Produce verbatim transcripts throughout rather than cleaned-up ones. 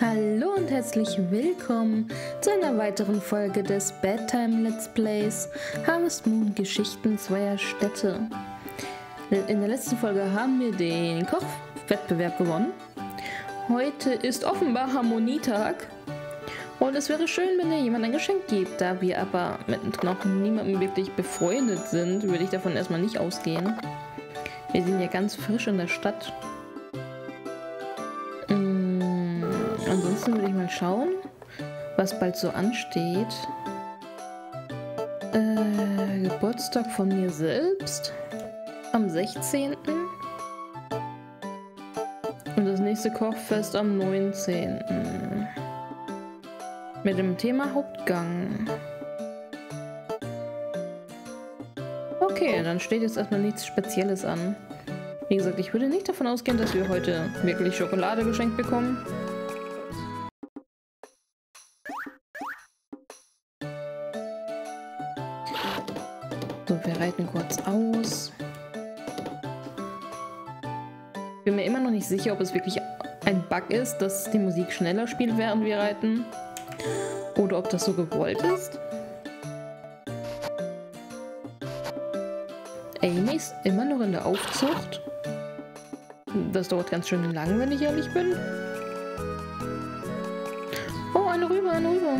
Hallo und herzlich willkommen zu einer weiteren Folge des Bedtime Let's Plays Harvest Moon Geschichten zweier Städte. In der letzten Folge haben wir den Kochwettbewerb gewonnen. Heute ist offenbar Harmonietag und es wäre schön, wenn ihr jemand ein Geschenk gibt. Da wir aber mit noch niemandem wirklich befreundet sind, würde ich davon erstmal nicht ausgehen. Wir sind ja ganz frisch in der Stadt. Ansonsten würde ich mal schauen, was bald so ansteht. Äh, Geburtstag von mir selbst am sechzehnten und das nächste Kochfest am neunzehnten mit dem Thema Hauptgang. Okay, dann steht jetzt erstmal nichts Spezielles an. Wie gesagt, ich würde nicht davon ausgehen, dass wir heute wirklich Schokolade geschenkt bekommen. So, wir reiten kurz aus. Ich bin mir immer noch nicht sicher, ob es wirklich ein Bug ist, dass die Musik schneller spielt, während wir reiten. Oder ob das so gewollt ist. Amy ist immer noch in der Aufzucht. Das dauert ganz schön lang, wenn ich ehrlich bin. Oh, eine Rübe, eine Rübe.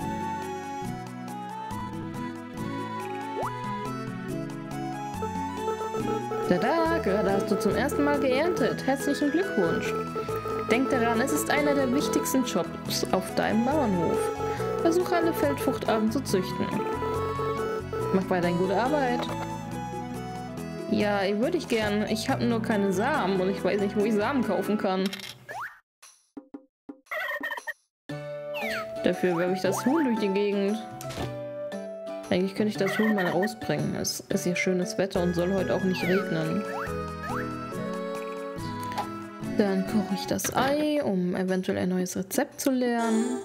Tada, gerade hast du zum ersten Mal geerntet. Herzlichen Glückwunsch. Denk daran, es ist einer der wichtigsten Jobs auf deinem Bauernhof. Versuche alle Feldfruchtarten zu züchten. Mach weiterhin gute Arbeit. Ja, würde ich gern. Ich habe nur keine Samen und ich weiß nicht, wo ich Samen kaufen kann. Dafür werfe ich das Huhn durch die Gegend. Eigentlich könnte ich das Huhn mal rausbringen. Es ist ja schönes Wetter und soll heute auch nicht regnen. Dann koche ich das Ei, um eventuell ein neues Rezept zu lernen.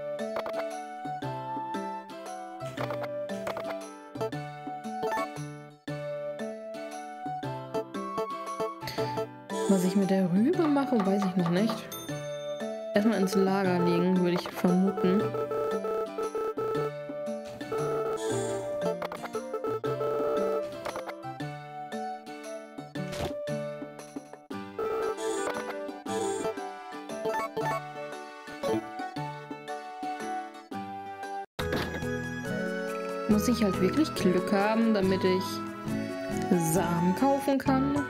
Was ich mit der Rübe mache, weiß ich noch nicht. Erstmal ins Lager legen, würde ich vermuten. Muss ich halt wirklich Glück haben, damit ich Samen kaufen kann?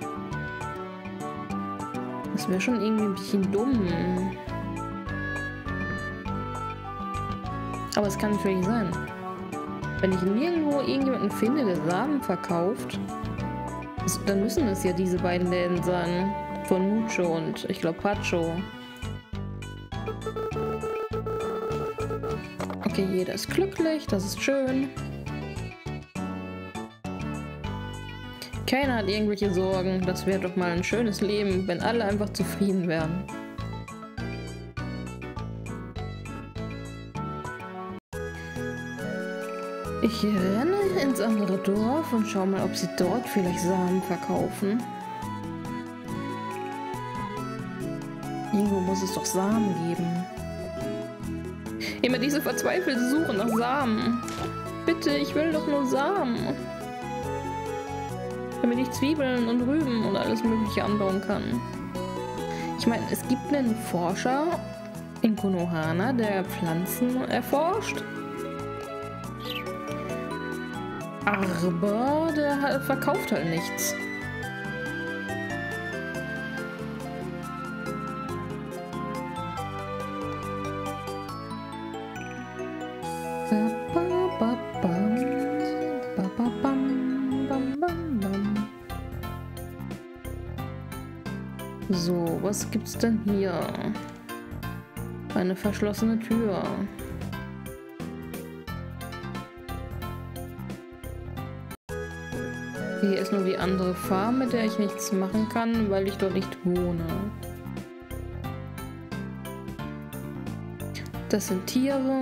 Das wäre schon irgendwie ein bisschen dumm. Aber es kann natürlich sein. Wenn ich nirgendwo irgendjemanden finde, der Samen verkauft, dann müssen es ja diese beiden Läden sein. Von Mucho und ich glaube Pacho. Okay, jeder ist glücklich, das ist schön. Keiner hat irgendwelche Sorgen. Das wäre doch mal ein schönes Leben, wenn alle einfach zufrieden wären. Ich renne ins andere Dorf und schau mal, ob sie dort vielleicht Samen verkaufen. Irgendwo muss es doch Samen geben. Immer diese verzweifelte Suche nach Samen. Bitte, ich will doch nur Samen. Damit ich Zwiebeln und Rüben und alles Mögliche anbauen kann. Ich meine, es gibt einen Forscher in Konohana, der Pflanzen erforscht. Aber der verkauft halt nichts. So, was gibt's denn hier? Eine verschlossene Tür. Hier ist nur die andere Farm, mit der ich nichts machen kann, weil ich dort nicht wohne. Das sind Tiere.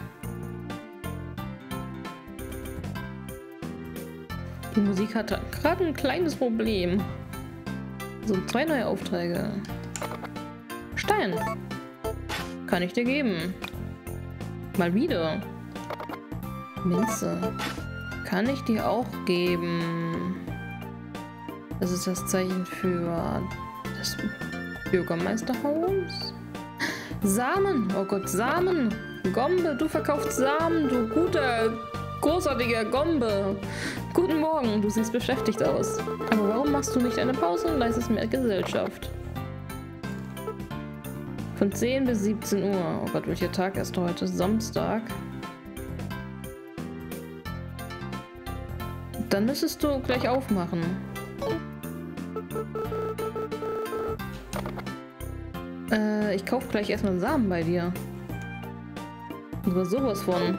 Die Musik hat gerade ein kleines Problem. So, zwei neue Aufträge. Stein. kann ich dir geben. Mal wieder. Minze. Kann ich dir auch geben. Das ist das Zeichen für das Bürgermeisterhaus. Samen. Oh Gott, Samen. Gombe, du verkaufst Samen, du guter, großartiger Gombe. Guten Morgen, du siehst beschäftigt aus. Aber warum machst du nicht eine Pause und leistest mehr Gesellschaft? Von zehn bis siebzehn Uhr. Oh Gott, welcher Tag ist heute? Samstag. Dann müsstest du gleich aufmachen. Äh, ich kaufe gleich erstmal Samen bei dir. Aber sowas von.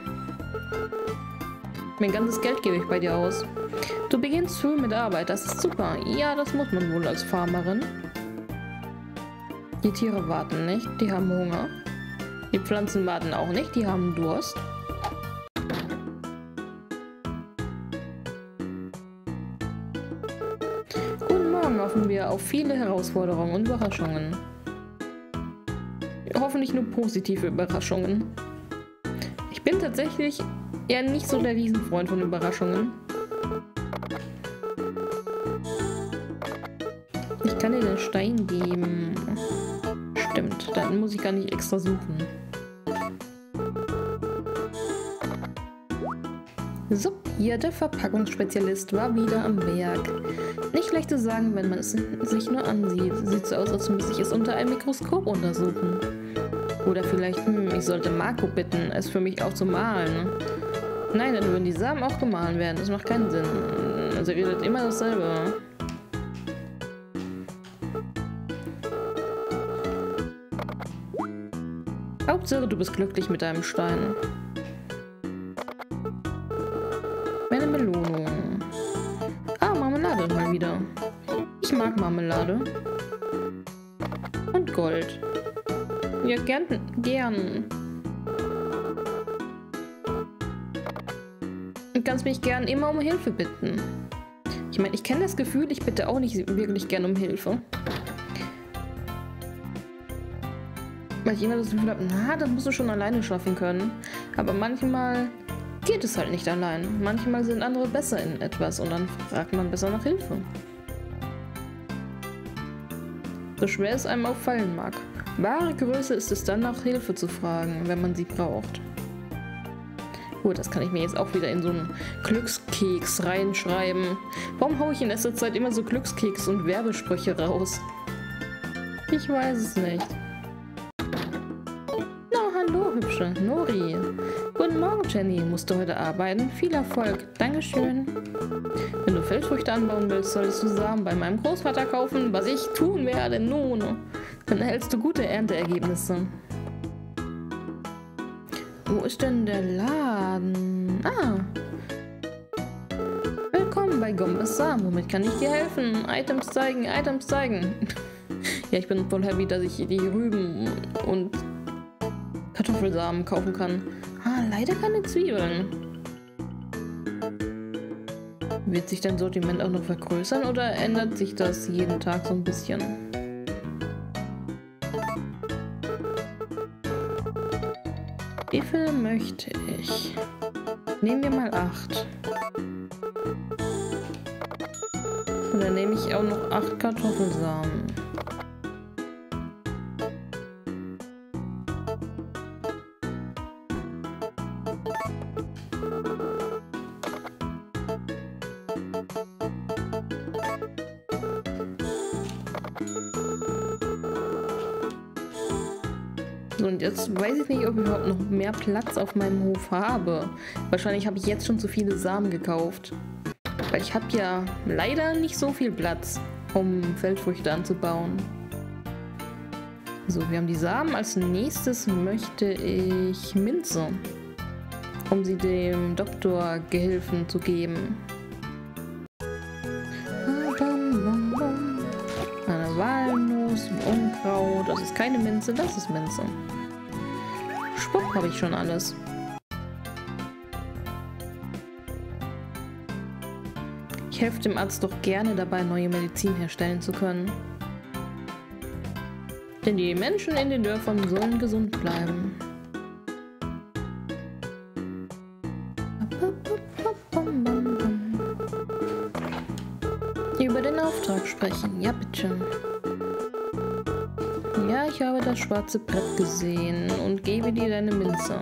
Mein ganzes Geld gebe ich bei dir aus. Du beginnst früh mit Arbeit, das ist super. Ja, das muss man wohl als Farmerin. Die Tiere warten nicht, die haben Hunger. Die Pflanzen warten auch nicht, die haben Durst. Guten Morgen, hoffen wir auf viele Herausforderungen und Überraschungen. Hoffentlich nur positive Überraschungen. Ich bin tatsächlich eher nicht so der Riesenfreund von Überraschungen. Ich kann dir den Stein geben. Stimmt, dann muss ich gar nicht extra suchen. So, hier der Verpackungsspezialist war wieder am Werk. Nicht leicht zu sagen, wenn man es sich nur ansieht. Sieht so aus, als müsste ich es unter einem Mikroskop untersuchen. Oder vielleicht, hm, ich sollte Marco bitten, es für mich auch zu malen. Nein, dann würden die Samen auch gemahlen werden. Das macht keinen Sinn. Also ihr redet immer dasselbe. Hauptsache, du bist glücklich mit deinem Stein. Meine Belohnung. Ah, Marmelade mal wieder. Ich mag Marmelade. Und Gold. Ja, gern. gern. Du kannst mich gern immer um Hilfe bitten. Ich meine, ich kenne das Gefühl, ich bitte auch nicht wirklich gern um Hilfe. Weil ich immer das Gefühl habe, na, das musst du schon alleine schaffen können. Aber manchmal geht es halt nicht allein. Manchmal sind andere besser in etwas und dann fragt man besser nach Hilfe. So schwer es einem auch fallen mag. Wahre Größe ist es dann, nach Hilfe zu fragen, wenn man sie braucht. Gut, das kann ich mir jetzt auch wieder in so einen Glückskeks reinschreiben. Warum haue ich in letzter Zeit immer so Glückskeks und Werbesprüche raus? Ich weiß es nicht. Na, hallo, hübsche Nori. Guten Morgen, Jenny. Musst du heute arbeiten? Viel Erfolg. Dankeschön. Wenn du Feldfrüchte anbauen willst, solltest du Samen bei meinem Großvater kaufen, was ich tun werde. Nun, dann erhältst du gute Ernteergebnisse. Wo ist denn der Laden? Ah. Willkommen bei Gombes Samen. Womit kann ich dir helfen? Items zeigen, Items zeigen. Ja, ich bin voll happy, dass ich die Rüben und Kartoffelsamen kaufen kann. Ah, leider keine Zwiebeln. Wird sich dein Sortiment auch noch vergrößern oder ändert sich das jeden Tag so ein bisschen? Wie viel möchte ich? Nehmen wir mal acht. Und dann nehme ich auch noch acht Kartoffelsamen. Und jetzt weiß ich nicht, ob ich überhaupt noch mehr Platz auf meinem Hof habe. Wahrscheinlich habe ich jetzt schon zu viele Samen gekauft. Weil ich habe ja leider nicht so viel Platz, um Feldfrüchte anzubauen. So, wir haben die Samen. Als nächstes möchte ich Minze, um sie dem Doktorgehilfen zu geben. Eine Walnuss, Unkraut. Das ist keine Minze, das ist Minze. Schwupp, habe ich schon alles. Ich helfe dem Arzt doch gerne dabei, neue Medizin herstellen zu können. Denn die Menschen in den Dörfern sollen gesund bleiben. Über den Auftrag sprechen. Ja, bitte. Ja, ich habe das schwarze Brett gesehen und gebe dir deine Minze.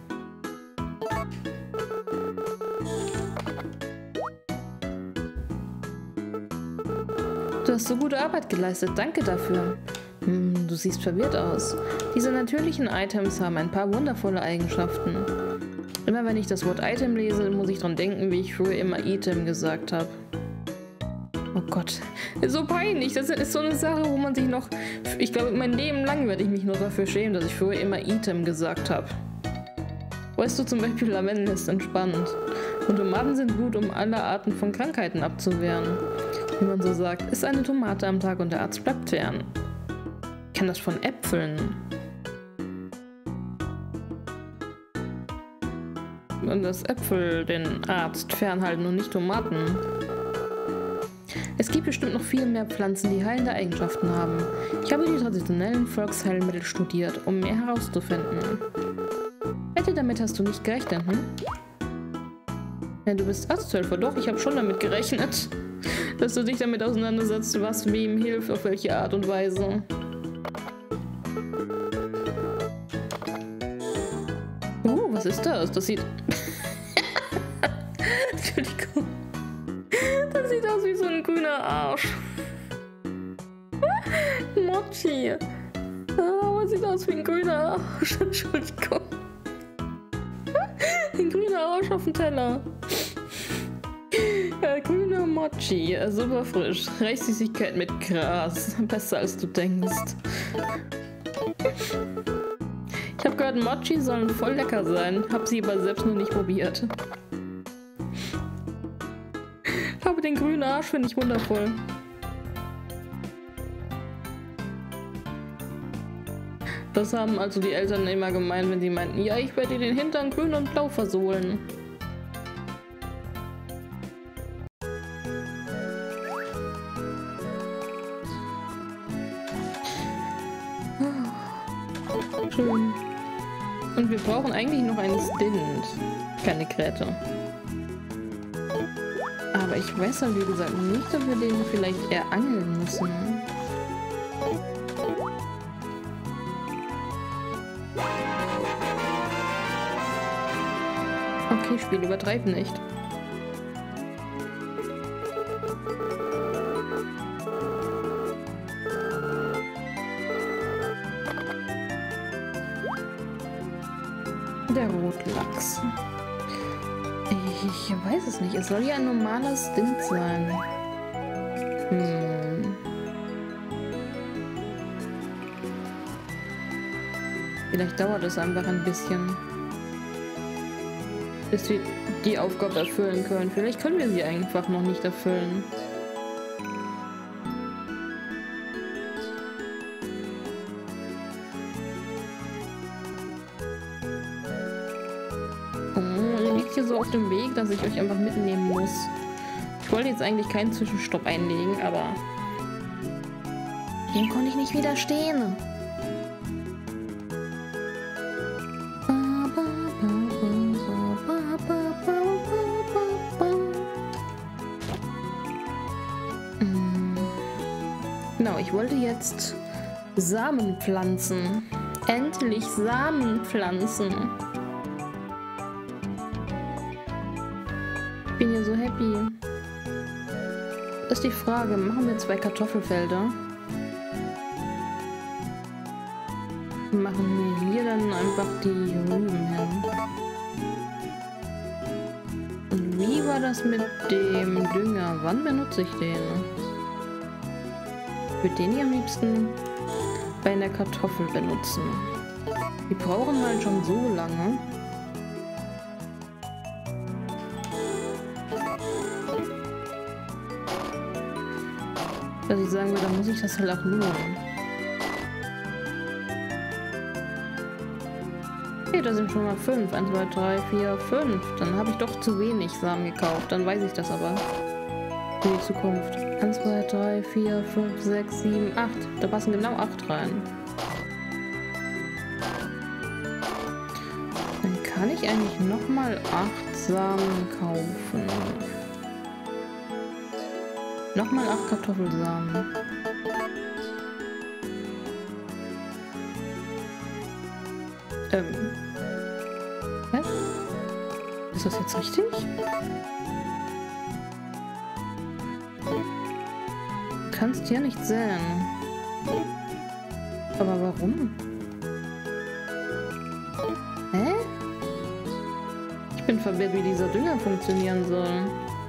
Du hast so gute Arbeit geleistet, danke dafür. Hm, du siehst verwirrt aus. Diese natürlichen Items haben ein paar wundervolle Eigenschaften. Immer wenn ich das Wort Item lese, muss ich dran denken, wie ich früher immer Item gesagt habe. Oh Gott, so peinlich. Das ist so eine Sache, wo man sich noch... Ich glaube, mein Leben lang werde ich mich nur dafür schämen, dass ich früher immer Item gesagt habe. Weißt du, zum Beispiel Lavendel ist entspannt. Und Tomaten sind gut, um alle Arten von Krankheiten abzuwehren. Wie man so sagt, ist eine Tomate am Tag und der Arzt bleibt fern. Ich kenne das von Äpfeln. Und dass Äpfel den Arzt fernhalten und nicht Tomaten. Es gibt bestimmt noch viel mehr Pflanzen, die heilende Eigenschaften haben. Ich habe die traditionellen Volksheilmittel studiert, um mehr herauszufinden. Wette, damit hast du nicht gerechnet, hm? Ja, du bist Arzthelfer, doch, ich habe schon damit gerechnet, dass du dich damit auseinandersetzt, was wem hilft, auf welche Art und Weise. Oh, was ist das? Das sieht... Entschuldigung. Das sieht aus wie so ein grüner Arsch. Mochi. Oh, das sieht aus wie ein grüner Arsch. Entschuldigung. Ein grüner Arsch auf dem Teller. Ja, grüner Mochi. Super frisch. Reissüßigkeit mit Gras. Besser als du denkst. Ich habe gehört, Mochi sollen voll lecker sein. Hab sie aber selbst noch nicht probiert. Aber den grünen Arsch finde ich wundervoll. Das haben also die Eltern immer gemeint, wenn sie meinten, ja, ich werde dir den Hintern grün und blau versohlen. Schön. Und wir brauchen eigentlich noch einen Stint. Keine Kräte. Aber ich weiß halt, wie gesagt, nicht, ob wir den vielleicht eher angeln müssen. Okay, Spiel, übertreib nicht. Der Rotlachs. Ich weiß es nicht. Es soll ja ein normaler Stint sein. Hm. Vielleicht dauert es einfach ein bisschen, bis wir die Aufgabe erfüllen können. Vielleicht können wir sie einfach noch nicht erfüllen. So auf dem Weg, dass ich euch einfach mitnehmen muss. Ich wollte jetzt eigentlich keinen Zwischenstopp einlegen, aber dem konnte ich nicht widerstehen. Genau, ich wollte jetzt Samen pflanzen. Endlich Samen pflanzen. Ich bin ja so happy. Das ist die Frage, machen wir zwei Kartoffelfelder? Machen wir hier dann einfach die Rüben hin. Und wie war das mit dem Dünger? Wann benutze ich den? Ich würde den hier am liebsten bei einer Kartoffel benutzen. Die brauchen halt schon so lange. Dass ich sagen würde, dann muss ich das halt auch lohnen. Okay, da sind schon mal fünf. eins, zwei, drei, vier, fünf. Dann habe ich doch zu wenig Samen gekauft. Dann weiß ich das aber. Für die Zukunft. eins, zwei, drei, vier, fünf, sechs, sieben, acht. Da passen genau acht rein. kann ich eigentlich nochmal acht Samen kaufen? Nochmal acht Kartoffelsamen. Ähm. Hä? Ist das jetzt richtig? Du kannst ja nicht säen. Aber warum? Hä? Ich bin verwirrt, wie dieser Dünger funktionieren soll.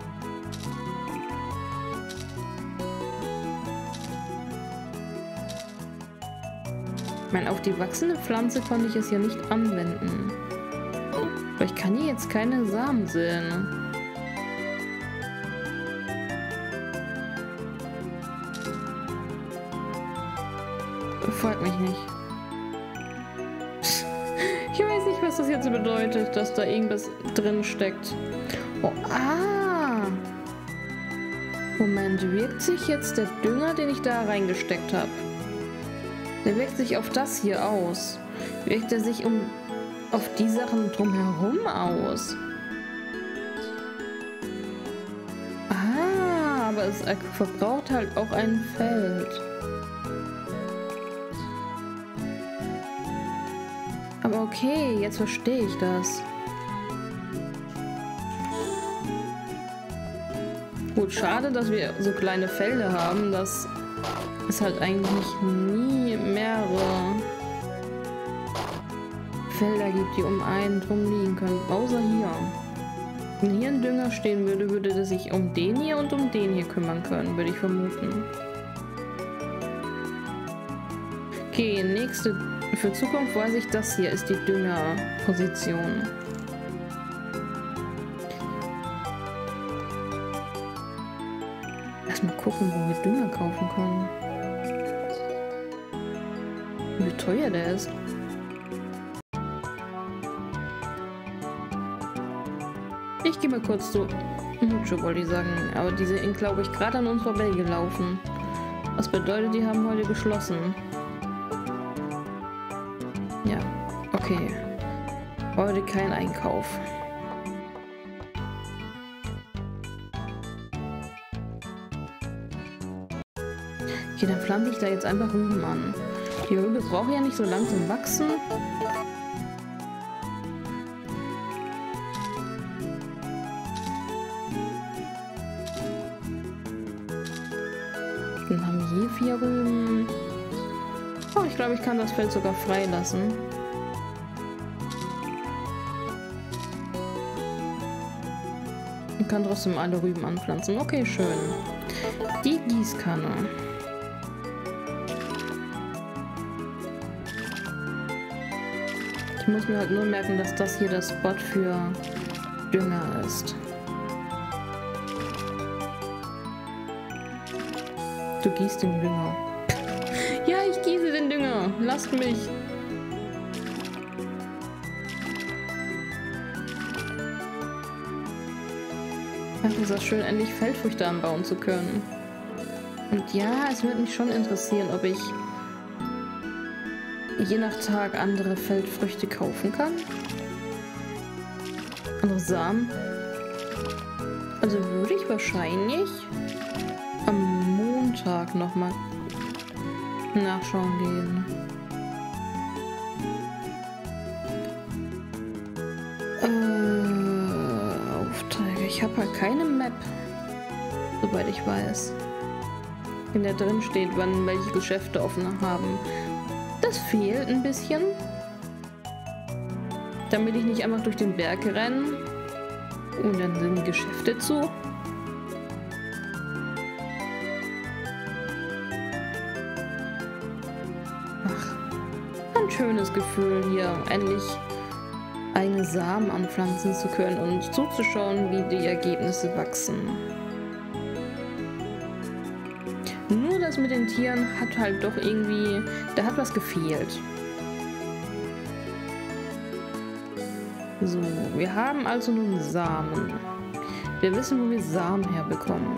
Ich meine, auf die wachsende Pflanze konnte ich es ja nicht anwenden. Aber ich kann hier jetzt keine Samen säen. Frag mich nicht. Ich weiß nicht, was das jetzt bedeutet, dass da irgendwas drin steckt. Oh, ah! Moment, wirkt sich jetzt der Dünger, den ich da reingesteckt habe? Der wirkt sich auf das hier aus. Wirkt er sich um auf die Sachen drumherum aus? Ah, aber es verbraucht halt auch ein Feld. Aber okay, jetzt verstehe ich das. Gut, schade, dass wir so kleine Felder haben, dass es halt eigentlich nie mehrere Felder gibt, die um einen drum liegen können. Außer hier. Wenn hier ein Dünger stehen würde, würde er sich um den hier und um den hier kümmern können, würde ich vermuten. Okay, nächste. Für Zukunft weiß ich, das hier ist die Düngerposition. Lass mal gucken, wo wir Dünger kaufen können. Wie teuer der ist. Ich gehe mal kurz zu Mucho, wollte ich sagen. Aber die sind, glaube ich, gerade an uns vorbeigelaufen. Was bedeutet, die haben heute geschlossen. Ja, okay. Heute kein Einkauf. Okay, dann pflanze ich da jetzt einfach Rüben an. Die Rübe braucht ja nicht so lang zum Wachsen. Dann haben wir hier vier Rüben. Oh, ich glaube, ich kann das Feld sogar freilassen. Ich kann trotzdem alle Rüben anpflanzen. Okay, schön. Die Gießkanne. Ich muss mir halt nur merken, dass das hier der Spot für Dünger ist. Du gießt den Dünger. Ja, ich gieße den Dünger. Lasst mich. Ach, ist das schön, endlich Feldfrüchte anbauen zu können. Und ja, es würde mich schon interessieren, ob ich je nach Tag andere Feldfrüchte kaufen kann. Andere Samen. Also würde ich wahrscheinlich am Montag nochmal nachschauen gehen. Äh, Aufträge. Ich habe halt keine Map, soweit ich weiß, in der drin steht, wann welche Geschäfte offen haben. Das fehlt ein bisschen, damit ich nicht einfach durch den Berg renne und dann sind die Geschäfte zu. Ach, ein schönes Gefühl hier, endlich eigene Samen anpflanzen zu können und zuzuschauen, wie die Ergebnisse wachsen. Nur das mit den Tieren hat halt doch irgendwie, da hat was gefehlt. So, wir haben also nun Samen. Wir wissen, wo wir Samen herbekommen.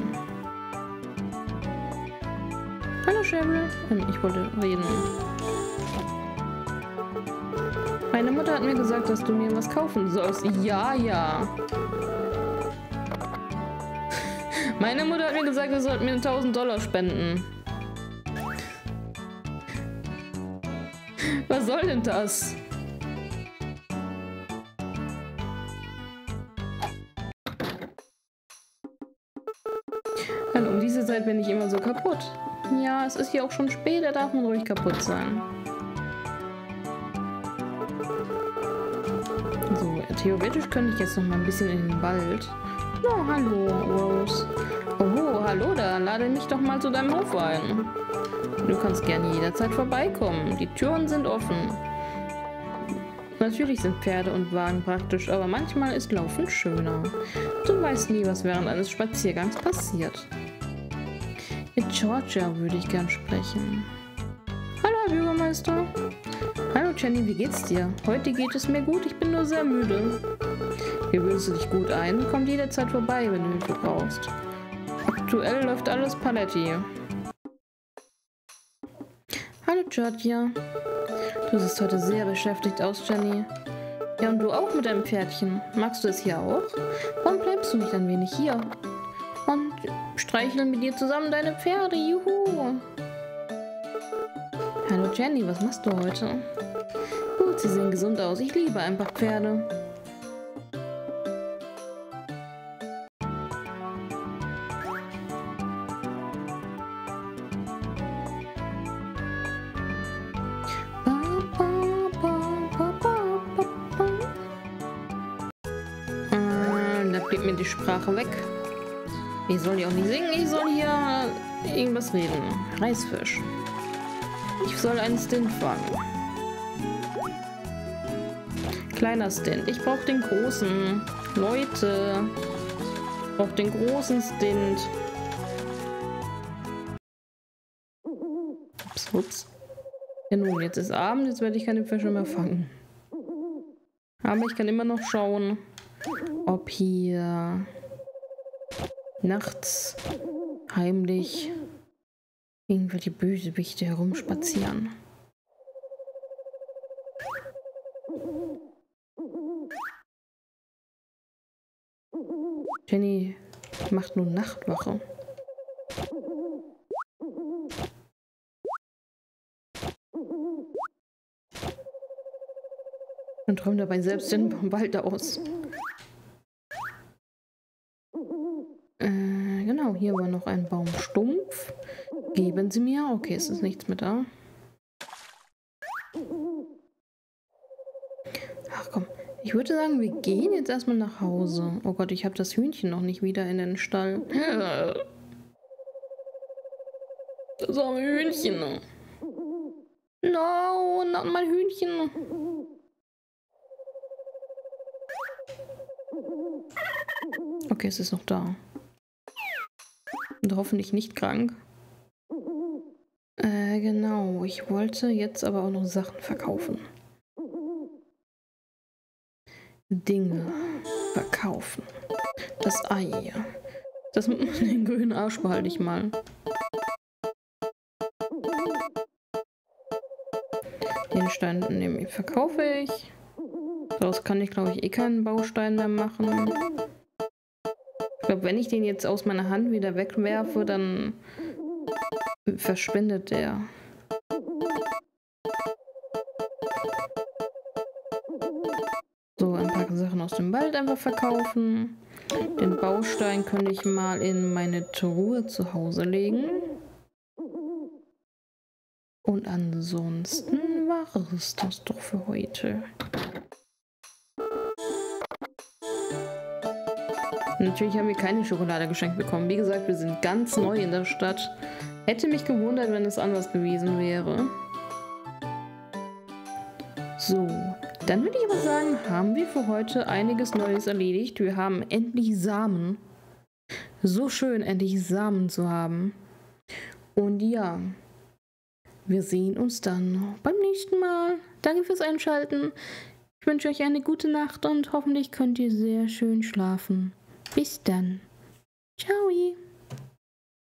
Hallo Cheryl. Ich wollte reden. Hi Meine Mutter hat mir gesagt, dass du mir was kaufen sollst. Ja, ja. Meine Mutter hat mir gesagt, du sollst mir tausend Dollar spenden. Was soll denn das? Hallo, um diese Zeit bin ich immer so kaputt. Ja, es ist hier auch schon spät, da darf man ruhig kaputt sein. So, theoretisch könnte ich jetzt noch mal ein bisschen in den Wald. Oh, hallo, Rose. Oh, hallo da, lade mich doch mal zu deinem Hof ein. Du kannst gerne jederzeit vorbeikommen. Die Türen sind offen. Natürlich sind Pferde und Wagen praktisch, aber manchmal ist Laufen schöner. Du weißt nie, was während eines Spaziergangs passiert. Mit Georgia würde ich gern sprechen. Hallo, Herr Bürgermeister. Hallo, Jenny, wie geht's dir? Heute geht es mir gut, ich bin nur sehr müde. Gewöhnst du dich gut ein? Komm jederzeit vorbei, wenn du Hilfe brauchst. Aktuell läuft alles Paletti. Hallo, Georgia. Du siehst heute sehr beschäftigt aus, Jenny. Ja, und du auch mit deinem Pferdchen. Magst du es hier auch? Warum bleibst du nicht ein wenig hier? Und streicheln mit dir zusammen deine Pferde, juhu! Hallo Jenny, was machst du heute? Gut, sie sehen gesund aus. Ich liebe einfach Pferde. Da blieb mir die Sprache weg. Ich soll hier auch nicht singen, ich soll hier irgendwas reden. Reisfisch. Ich soll einen Stint fangen. Kleiner Stint. Ich brauche den großen. Leute. Ich brauche den großen Stint. Ups, ups. Ja nun, jetzt ist Abend, jetzt werde ich keine Fische mehr fangen. Aber ich kann immer noch schauen, ob hier nachts heimlich irgendwelche Bösewichte herumspazieren. Jenny macht nun Nachtwache. Und träumt dabei selbst den Wald aus. Äh, genau, hier war noch ein Baumstumpf. Geben Sie mir. Okay, es ist nichts mehr da. Ach komm, ich würde sagen, wir gehen jetzt erstmal nach Hause. Oh Gott, ich habe das Hühnchen noch nicht wieder in den Stall. Das arme Hühnchen. No, not mein Hühnchen. Okay, es ist noch da. Und hoffentlich nicht krank. Äh, genau. Ich wollte jetzt aber auch noch Sachen verkaufen. Dinge verkaufen. Das Ei. Das den grünen Arsch behalte ich mal. Den Stein nehme ich, verkaufe ich. Daraus kann ich, glaube ich, eh keinen Baustein mehr machen. Ich glaube, wenn ich den jetzt aus meiner Hand wieder wegwerfe, dann verschwindet der. So, ein paar Sachen aus dem Wald einfach verkaufen. Den Baustein könnte ich mal in meine Truhe zu Hause legen. Und ansonsten war es das doch für heute. Natürlich haben wir keine Schokolade geschenkt bekommen. Wie gesagt, wir sind ganz neu in der Stadt. Hätte mich gewundert, wenn es anders gewesen wäre. So, dann würde ich aber sagen, haben wir für heute einiges Neues erledigt. Wir haben endlich Samen. So schön, endlich Samen zu haben. Und ja, wir sehen uns dann beim nächsten Mal. Danke fürs Einschalten. Ich wünsche euch eine gute Nacht und hoffentlich könnt ihr sehr schön schlafen. Bis dann. Ciao.